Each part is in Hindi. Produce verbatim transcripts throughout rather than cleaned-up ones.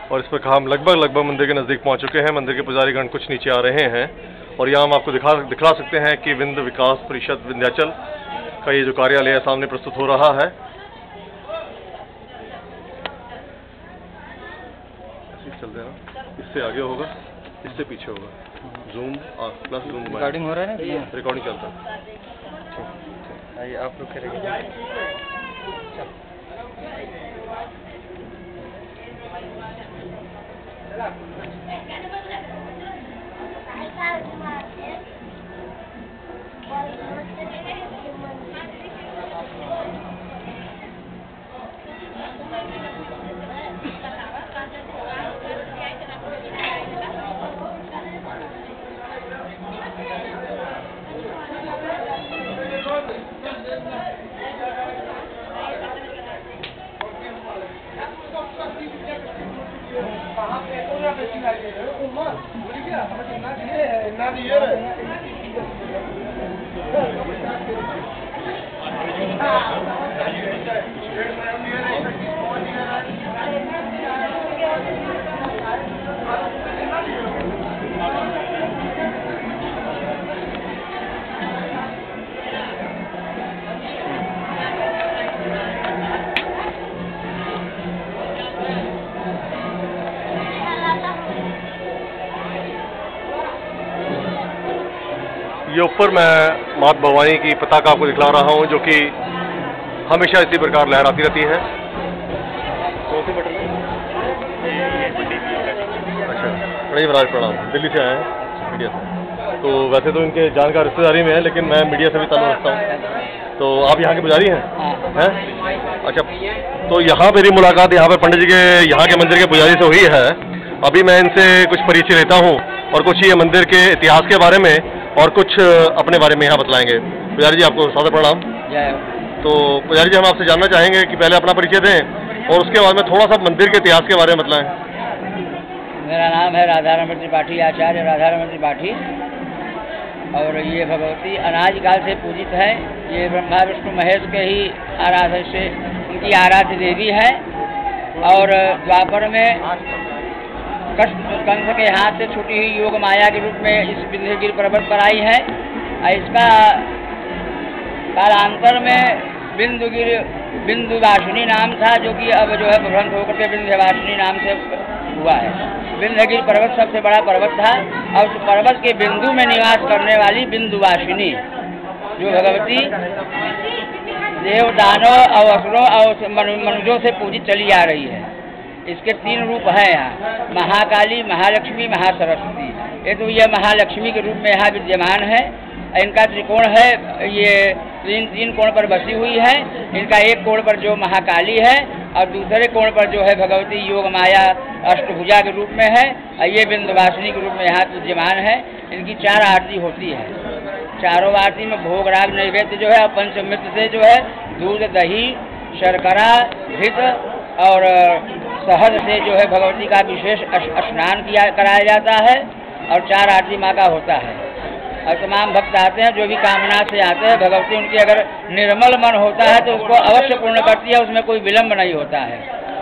और इस पर हम लगभग लगभग मंदिर के नज़दीक पहुंच चुके हैं। मंदिर के पुजारीगण कुछ नीचे आ रहे हैं और यहाँ हम आपको दिखा दिखला सकते हैं कि विंध्य विकास परिषद विंध्याचल का ये जो कार्यालय है सामने प्रस्तुत हो रहा है। ऐसे चल देना, इससे आगे होगा, इससे पीछे होगा, जूम प्लस जूम। रिकॉर्डिंग हो रहा है ना? रिकॉर्डिंग चलता है। आइए आप लोग करेंगे। ये ऊपर मैं माता भवानी की पताका आपको दिखला रहा हूँ जो कि हमेशा इसी प्रकार लहराती रहती है। कौन सी बटन है? अच्छा, बड़ी महाराज प्रणाम, दिल्ली से आए हैं मीडिया से। तो वैसे तो इनके जानकार रिश्तेदारी में है, लेकिन मैं मीडिया से भी ताल्लुक रखता हूँ। तो आप यहाँ के पुजारी हैं? हैं? अच्छा, तो यहाँ मेरी मुलाकात यहाँ पे पंडित जी के यहाँ के मंदिर के पुजारी से हुई है। अभी मैं इनसे कुछ परिचय लेता हूँ और कुछ ये मंदिर के इतिहास के बारे में और कुछ अपने बारे में यहाँ बतलाएंगे। पुजारी जी आपको सादर प्रणाम। तो पुजारी जी हम आपसे जानना चाहेंगे कि पहले अपना परिचय दें और उसके बाद में थोड़ा सा मंदिर के इतिहास के बारे में बतलाएं। मेरा नाम है राधा रमन त्रिपाठी, आचार्य राधा रमन त्रिपाठी, और ये भगवती अनाज काल से पूजित है। ये ब्रह्मा विष्णु महेश के ही आराध्य से उनकी आराध्य देवी है और द्वापर में कंस के हाथ से छूटी हुई योग माया के रूप में इस विंध्यगिरि पर्वत पर आई है। इसका कालांतर में बिंदुगिरि बिंदुवासिनी नाम था, जो कि अब जो है भ्रंश होकर के विंध्यवासिनी नाम से हुआ है। विंध्यगिरि पर्वत सबसे बड़ा पर्वत था और उस पर्वत के बिंदु में निवास करने वाली बिंदुवासिनी जो भगवती देव दानव और असुरों और मनुष्यों से पूजित चली आ रही है। इसके तीन रूप हैं यहाँ, महाकाली, महालक्ष्मी, महासरस्वती। ये तो ये महालक्ष्मी के रूप में यहाँ विद्यमान है। इनका त्रिकोण है, ये तीन तीन कोण पर बसी हुई है। इनका एक कोण पर जो महाकाली है और दूसरे कोण पर जो है भगवती योग माया अष्टभुजा के रूप में है और ये बिंदुवासिनी के रूप में यहाँ विद्यमान है। इनकी चार आरती होती है। चारों आरती में भोग राग नैवेद्य जो है पंचमृत से जो है दूध, दही, शर्करा, घृत और शहद से जो है भगवती का विशेष स्नान किया कराया जाता है और चार आरती माँ का होता है। और तमाम भक्त आते हैं जो भी कामना से आते हैं, भगवती उनकी अगर निर्मल मन होता है तो उसको अवश्य पूर्ण करती है, उसमें कोई विलम्ब नहीं होता है।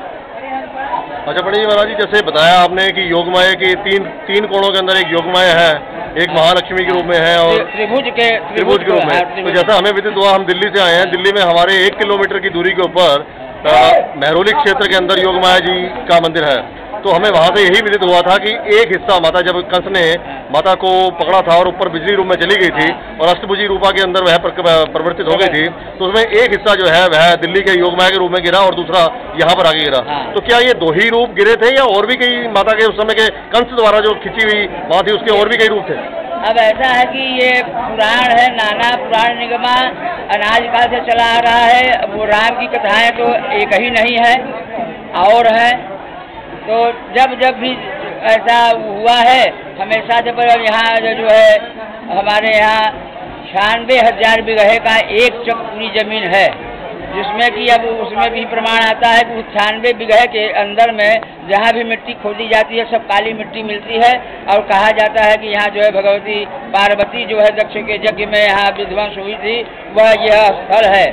अच्छा पंडित जी महाराज जी, जैसे बताया आपने कि योगमाया की तीन तीन कोणों के अंदर एक योगमाया है, एक महालक्ष्मी के रूप में है और त्रिभुज के त्रिभुज के रूप में। तो जैसा हमें विदित हुआ, हम दिल्ली से आए हैं। दिल्ली में हमारे एक किलोमीटर की दूरी के ऊपर मेहरौली क्षेत्र के अंदर योगमाया जी का मंदिर है। तो हमें वहाँ से यही विदित हुआ था कि एक हिस्सा माता, जब कंस ने माता को पकड़ा था और ऊपर बिजली रूप में चली गई थी और अष्टभुजी रूपा के अंदर वह परिवर्तित हो गई थी, तो उसमें एक हिस्सा जो है वह दिल्ली के योगमाया के रूप में गिरा और दूसरा यहाँ पर आके गिरा। तो क्या ये दो ही रूप गिरे थे या और भी कई माता के उस समय के कंस द्वारा जो खिंची हुई माँ थी उसके और भी कई रूप थे? अब ऐसा है कि ये पुराण है, नाना पुराण निगमा अनाज काल से चला आ रहा है। वो राम की कथाएं तो एक ही नहीं है और है। तो जब जब भी ऐसा हुआ है, हमेशा जब यहाँ जो है हमारे यहाँ छियानवे हजार बीघे का एक चक पूरी जमीन है, जिसमें कि अब उसमें भी प्रमाण आता है कि छियानवे बीघे के अंदर में जहाँ भी मिट्टी खोदी जाती है सब काली मिट्टी मिलती है। और कहा जाता है कि यहाँ जो है भगवती पार्वती जो है दक्ष के यज्ञ में यहाँ विध्वंस हुई थी, वह यह स्थल है।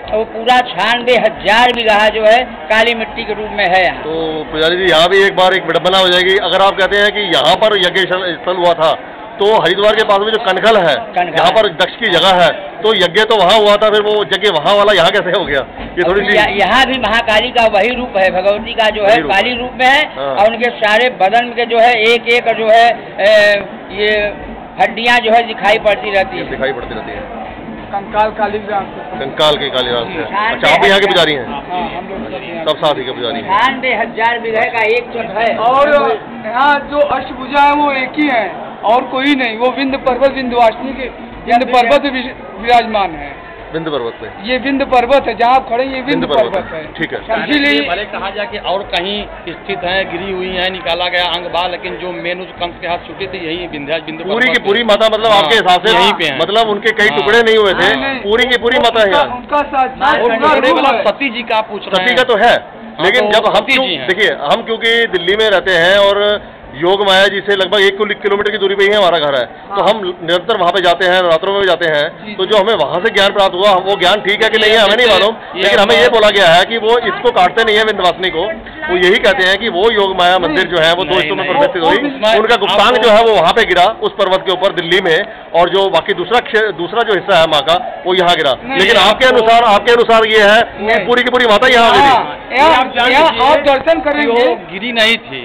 वो पूरा छियानवे हजार बीघा जो है काली मिट्टी के रूप में है यहाँ। तो पुजारी जी यहाँ भी एक बार एक विडंबना हो जाएगी, अगर आप कहते हैं कि यहाँ पर यज्ञ स्थल हुआ था तो हरिद्वार के पास में जो कनखल है, यहाँ पर दक्ष की जगह है, तो यज्ञ तो वहाँ हुआ था, फिर वो यज्ञ वहाँ वाला यहाँ कैसे हो गया? ये थोड़ी सी यहाँ भी महाकाली का वही रूप है, भगवती का जो है काली रूप में है। हाँ। और उनके सारे बदन के जो है एक एक जो है ए, ये हड्डियाँ जो है दिखाई पड़ती रहती है, दिखाई पड़ती रहती है। कंकाल काली कंकाल के काली रात से। अच्छा, आप यहाँ के पुजारी हैं? हम लोग सब साथ ही के पुजारी हैं। छियानवे हजार बीघे का एक चोट है। और यहाँ जो अष्टभुजा है वो एक ही है और कोई नहीं, वो विंध्य पर्वत विंध्यवासिनी के विंध्य पर्वत विराजमान है। विंध्य पर्वत पे ये विंध्य पर्वत है, जहाँ आप खड़े ये विंध्य पर्वत है। ठीक है, इसीलिए भले कहा जाए कि और कहीं स्थित है, गिरी हुई है, निकाला गया अंग बा, लेकिन जो मेन उस कंस के हाथ छूटी थी यही विंध्या विंध्य पूरी की पूरी माता, मतलब आपके हिसाब से यहीं पे है, मतलब उनके कई टुकड़े नहीं हुए थे, पूरी की पूरी माता है। उनका सती जी का पूछ रहे हैं, सती का तो है, लेकिन जब हम देखिए हम क्योंकि दिल्ली में रहते हैं और योग माया जी से लगभग एक किलोमीटर की दूरी पे ही है हमारा घर है, तो हम निरंतर वहाँ पे जाते हैं, रात्रों में भी जाते हैं, तो जो हमें वहाँ से ज्ञान प्राप्त हुआ वो ज्ञान ठीक है कि नहीं है हमें नहीं मालूम, लेकिन हमें ये बोला गया है कि वो इसको काटते नहीं है विंध्यवासिनी को, वो यही कहते हैं कि वो योग माया मंदिर जो है वो दो हिस्सों में परिवर्तित हुई, उनका गुप्तांग जो है वो वहाँ पे गिरा उस पर्वत के ऊपर दिल्ली में, और जो बाकी दूसरा दूसरा जो हिस्सा है माँ का वो यहाँ गिरा। लेकिन आपके अनुसार आपके अनुसार ये है कि पूरी की पूरी माता यहाँ गिरी, आप दर्शन करेंगे, गिरी नहीं थी,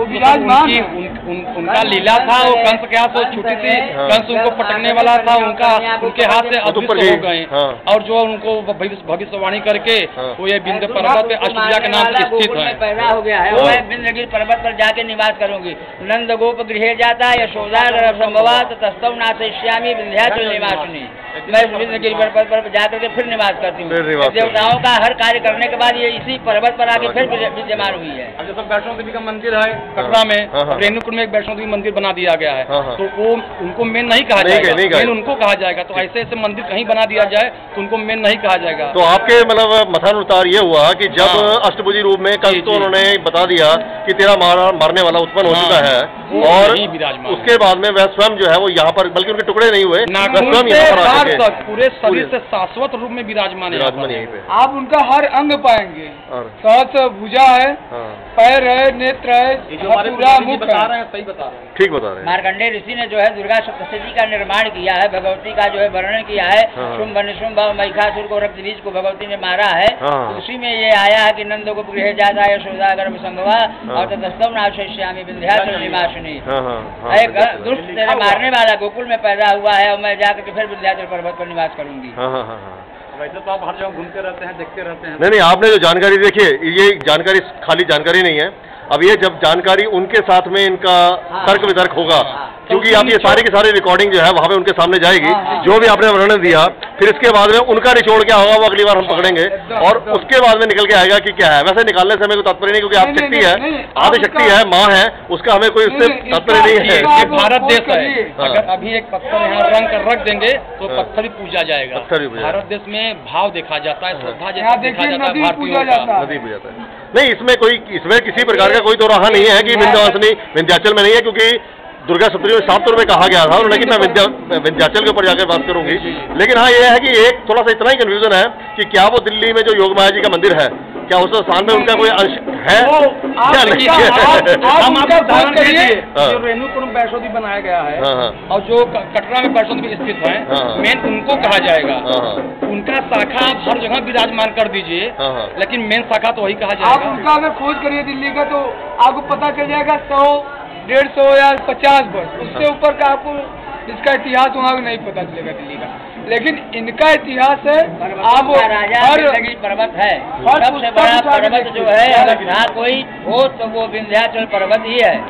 उनका लीला था, वो कंस के हाथ से छूटी थी, कंस उनको पटकने वाला था, उनका उनके हाथ से अदृश्य हो गए, और जो उनको भविष्यवाणी करके वो ये विंध्य पर्वत पे अष्टभुजा के नाम से स्थित है, पैदा हो गया है। मैं विंध्यगिरि पर्वत पर जाके निवास करूंगी। नंद गोप गृह जाता यशोदा संभवा तस्तव नाशयिष्यामि विंध्याचल निवासिनी। मैं विंध्यगिरि पर्वत पर जाकर के फिर निवास करती हूँ। देवताओं का हर कार्य करने के बाद ये इसी पर्वत पर आके फिर विद्यमान हुई है। अब जैसे वैष्णो देवी का मंदिर है कटरा में, रेणुकूट में एक वैष्णो देवी मंदिर बना दिया गया है, तो वो उनको मेन नहीं कहा जाएगा, मेन उनको कहा जाएगा। तो ऐसे ऐसे मंदिर कहीं बना दिया जाए तो उनको मेन नहीं कहा जाएगा। तो आपके मतलब मथानुसार ये हुआ कि जब अष्टभुजी रूप में कल तो उन्होंने बता दिया कि तेरा मारा मारने वाला उत्पन्न हो चुका है, और उसके बाद में वह स्वयं जो है वो यहाँ पर, बल्कि उनके टुकड़े नहीं हुए, स्वयं यहाँ पर पूरे शरीर से शाश्वत रूप में विराजमान यहीं पे आप उनका हर अंग पाएंगे, सहस्त्र भुजा है, पैर है, नेत्र है, पूरा मुख बता रहे हैं, सही बता रहे हैं, ठीक बता रहे हैं। मार्कंडेय ऋषि ने जो है दुर्गा सप्तशती का निर्माण किया है, भगवती का जो है वर्णन किया है, शुंभ निशुंभ महिषासुर को रक्त बीज को भगवती ने मारा है, उसी में ये आया है कि नंद को गृह जाता यशोदा गर्भ संभवा और ततस्तव नाशयिष्यामि विंध्याचल निवासिनी। एक दुष्ट तेरे मारने वाला गोकुल में पैदा हुआ है और मैं जाकर के फिर विंध्याचल पर्वत पर निवास करूंगी। वैसे तो आप हर जगह घूमते रहते हैं, देखते रहते हैं। नहीं नहीं, आपने जो जानकारी देखिए, ये जानकारी खाली जानकारी नहीं है, अब ये जब जानकारी उनके साथ में इनका तर्क वितर्क होगा, क्योंकि आप ये सारी की सारी रिकॉर्डिंग जो है वहाँ पे उनके सामने जाएगी, जो भी आपने वर्णन दिया, फिर इसके बाद में उनका निचोड़ क्या होगा वो अगली बार हम पकड़ेंगे, और उसके बाद में निकल के आएगा कि क्या है। वैसे निकालने से हमें कोई तात्पर्य नहीं, क्योंकि आप शक्ति है, आदि शक्ति है, माँ है, उसका हमें कोई उससे तात्पर्य नहीं है। भारत देश है, अगर अभी एक पत्थर यहाँ रंग कर रख देंगे तो पत्थर भी पूजा जाएगा। भारत देश में भाव देखा जाता है, श्रद्धा देखा जाता है, भारतीयों का नदी पूजा जाता है। नहीं, इसमें कोई इसमें किसी प्रकार का कोई तो रहा नहीं है कि विंध्यवासिनी विंध्याचल में नहीं है, क्योंकि दुर्गा सप्तशती में सात तौर में कहा गया था उन्होंने कि मैं विंध्या विंध्याचल के ऊपर जाकर बात करूंगी। लेकिन हाँ, ये है कि एक थोड़ा सा इतना ही कंफ्यूजन है कि क्या वो दिल्ली में जो योग माया जी का मंदिर है, क्या उस स्थान में उनका कोई अंश है क्या नहीं है? हम आपको उदाहरण दीजिए, जो रेणुकूट वैष्णो देवी बनाया गया है और जो कटरा में वैष्णो देवी स्थित है, मेन उनको कहा जाएगा। उनका शाखा आप हर जगह विराजमान कर दीजिए, लेकिन मेन शाखा तो वही कहा जाएगा। आप उनका अगर खोज करिए दिल्ली का तो आपको पता चल जाएगा सौ डेढ़ सौ या पचास वर्ष, उससे ऊपर का आपको इसका इतिहास वहाँ नहीं पता चलेगा दिल्ली का। लेकिन इनका इतिहास है, आप हर पर्वत है, सबसे बड़ा पर्वत जो है अगर जहाँ कोई हो तो वो विंध्याचल पर्वत ही है,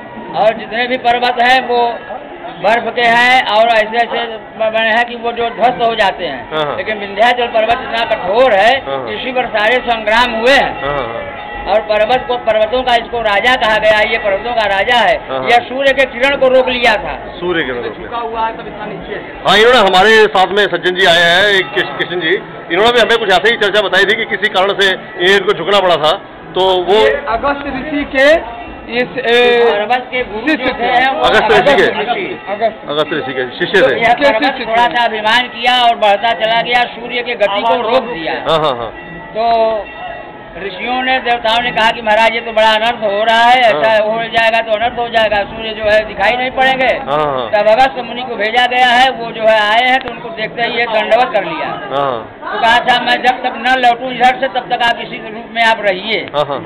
और जितने भी पर्वत हैं वो बर्फ के हैं और ऐसे ऐसे बने हैं कि वो जो ध्वस्त हो जाते हैं, लेकिन विंध्याचल पर्वत इतना कठोर है, इसी पर सारे संग्राम हुए हैं। और पर्वत को पर्वतों का इसको राजा कहा गया, ये पर्वतों का राजा है, यह सूर्य के किरण को रोक लिया था, सूर्य के झुका हुआ है तब इतना नीचे है। हाँ, इन्होंने हमारे साथ में सज्जन जी आए हैं, एक किशन जी, इन्होंने भी हमें कुछ ऐसे ही चर्चा बताई थी कि किसी कारण से इनको झुकना पड़ा था, तो वो अगस्त ऋषि के इस पर्वत के गुरु जो थे वो अगस्त ऋषि के अगस्त अगस्त ऋषि के शिष्य थे। यह पर्वत थोड़ा सा अभिमान किया और बढ़ता चला गया, सूर्य के गति को रोक दिया। हाँ हाँ हाँ। तो ऋषियों ने, देवताओं ने कहा कि महाराज ये तो बड़ा अनर्थ हो रहा है, ऐसा हो जाएगा तो अनर्थ हो जाएगा, सूर्य जो है दिखाई नहीं पड़ेंगे। तब अगस्त मुनि को भेजा गया है, वो जो है आए हैं तो उनको देखते ही ये दंडवत कर लिया। तो कहा था मैं जब तक न लौटूं इधर से तब तक आप इसी रूप में आप रहिए।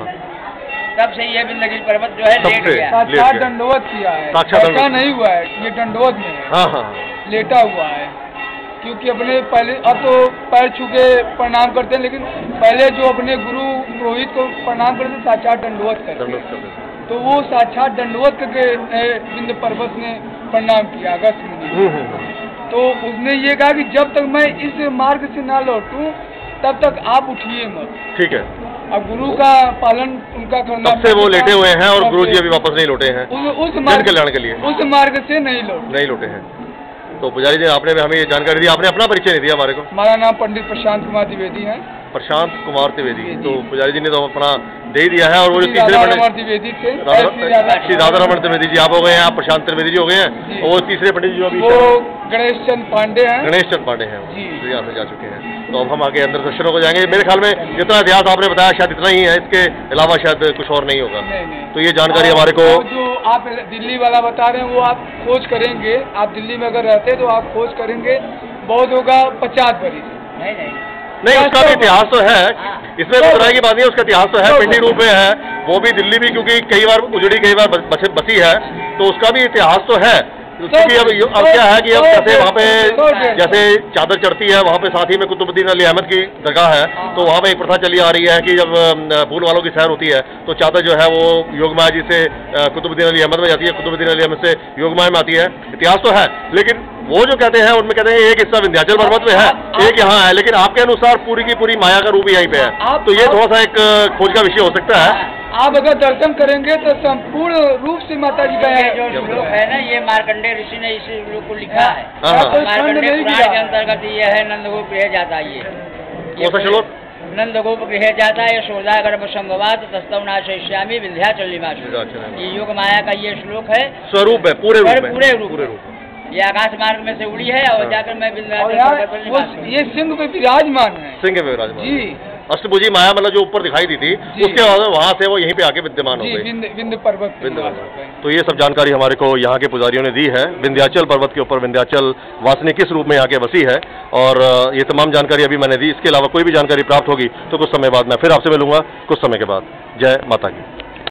तब से ये विंध्यगिरि पर्वत जो है लेट गया, साक्षात दंडवत किया है, ऐसा नहीं हुआ है ये दंडवत में है, लेटा हुआ है। क्योंकि अपने पहले अब तो पैर छू के प्रणाम करते हैं, लेकिन पहले जो अपने गुरु पुरोहित को प्रणाम करते साक्षात दंडवत करते हैं। तो वो साक्षात दंडवत करके विंध्य पर्वत ने प्रणाम किया अगस्त मुनि। तो उसने ये कहा कि जब तक मैं इस मार्ग से ना लौटूं तब तक आप उठिए मत। ठीक है। अब गुरु का पालन उनका करना, तब से वो लेटे हुए हैं और गुरु जी अभी वापस नहीं लौटे हैं उस, उस जन कल्याण के लिए, उस मार्ग से नहीं लौटे नहीं लौटे हैं। तो पुजारी जी आपने हमें ये जानकारी दी, आपने अपना परिचय नहीं दिया हमारे को। हमारा नाम पंडित प्रशांत कुमार द्विवेदी है। प्रशांत कुमार द्विवेदी। तो पुजारी जी ने तो अपना दे दिया है। और वो जो तीसरे पंडित द्विवेदी थे, श्री राधा रमन द्विवेदी जी आप हो गए हैं, आप प्रशांत त्रिवेदी जी हो गए हैं, और वो तीसरे पंडित जी अभी वो गणेश चंद पांडे हैं। गणेश चंद पांडे हैं जो यहाँ से जा चुके हैं। तो अब हम आगे अंदर दर्शनों को जाएंगे। मेरे ख्याल में जितना इतिहास आपने बताया शायद इतना ही है, इसके अलावा शायद कुछ और नहीं होगा। नहीं, नहीं। तो ये जानकारी हमारे को जो आप दिल्ली वाला बता रहे हैं वो आप खोज करेंगे, आप दिल्ली में अगर रहते तो आप खोज करेंगे, बहुत होगा पचास बरिस। नहीं नहीं नहीं, उसका भी इतिहास तो है, इसमें कोई तरह की बात नहीं है, उसका इतिहास तो है, पिंडी रूप में है, वो भी दिल्ली भी क्योंकि कई बार उजड़ी कई बार बस, बसी है, तो उसका भी इतिहास तो है। क्योंकि अब अब क्या है कि अब जैसे वहाँ पे जैसे चादर चढ़ती है, वहाँ पे साथ ही में कुतुबुद्दीन अली अहमद की दरगाह है, तो वहाँ पे एक प्रथा चली आ रही है कि जब फूल वालों की सैर होती है तो चादर जो है वो योगमाया जी से कुतुबुद्दीन अली अहमद में जाती है, कुतुबुद्दीन अली अहमद से योगमाया में आती है। इतिहास तो है, लेकिन वो जो कहते हैं उनमें कहते हैं एक हिस्सा विंध्याचल पर्वत में है, एक यहाँ है, लेकिन आपके अनुसार पूरी की पूरी माया का रूप यहीं पे है। तो ये थोड़ा सा एक खोज का विषय हो सकता है। आप अगर दर्शन करेंगे तो संपूर्ण रूप से माता जी का जो श्लोक है ना, ये मार्कंडेय ऋषि ने इस श्लोक को लिखा है। मार्कंडेय पुराण के अंतर्गत ये है, नंदगोप गृह जाता है। ये कौन सा श्लोक? नंदगोप गृह जाता है, यशोदा गर्भ संभवात तस्तव नाशयिष्यामि विंध्याचल निवासी। ये योग माया का ये श्लोक है, स्वरूप है, पूरे रूप में, पूरे रूप में। ये आकाश मार्ग में से उड़ी है और जाकर मैं विंध्याचल, ये सिंह पे विराजमान है, सिंह पे विराजमान जी। अष्टभुजी माया मतलब जो ऊपर दिखाई दी थी, उसके बाद वहाँ से वो यहीं पे आके विद्यमान हो गई, विंध्य पर्वत। तो ये सब जानकारी हमारे को यहाँ के पुजारियों ने दी है। विंध्याचल पर्वत के ऊपर विंध्याचल वासिनी किस रूप में यहाँ के बसी है, और ये तमाम जानकारी अभी मैंने दी। इसके अलावा कोई भी जानकारी प्राप्त होगी तो कुछ समय बाद मैं फिर आपसे मिलूंगा, कुछ समय के बाद। जय माता की।